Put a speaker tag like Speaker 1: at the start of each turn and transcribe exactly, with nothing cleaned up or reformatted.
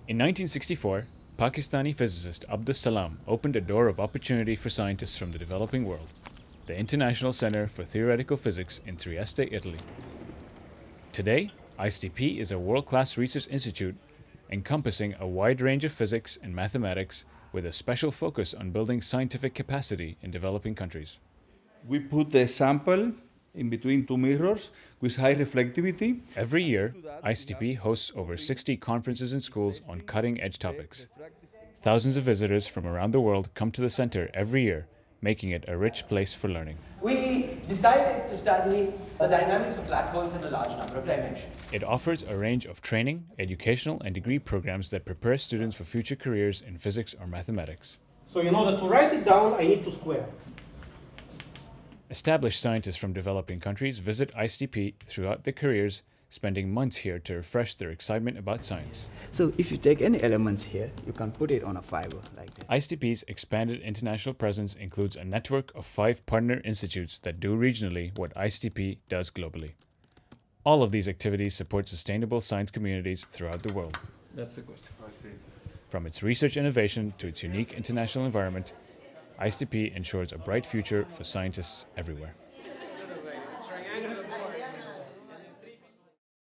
Speaker 1: In nineteen sixty-four, Pakistani physicist Abdus Salam opened a door of opportunity for scientists from the developing world, the International Center for Theoretical Physics in Trieste, Italy. Today, I S T P is a world-class research institute encompassing a wide range of physics and mathematics with a special focus on building scientific capacity in developing countries.
Speaker 2: We put the sample in between two mirrors with high reflectivity.
Speaker 1: Every year, I S T P hosts over sixty conferences in schools on cutting-edge topics. Thousands of visitors from around the world come to the center every year, making it a rich place for learning.
Speaker 3: We decided to study the dynamics of black holes in a large number of dimensions.
Speaker 1: It offers a range of training, educational, and degree programs that prepare students for future careers in physics or mathematics.
Speaker 4: So in order to write it down, I need to square.
Speaker 1: Established scientists from developing countries visit I S T P throughout their careers, spending months here to refresh their excitement about science.
Speaker 5: So if you take any elements here, you can put it on a fiber like this.
Speaker 1: I S T P's expanded international presence includes a network of five partner institutes that do regionally what I S T P does globally. All of these activities support sustainable science communities throughout the world.
Speaker 6: That's the question. I see.
Speaker 1: From its research innovation to its unique international environment, I S T P ensures a bright future for scientists everywhere.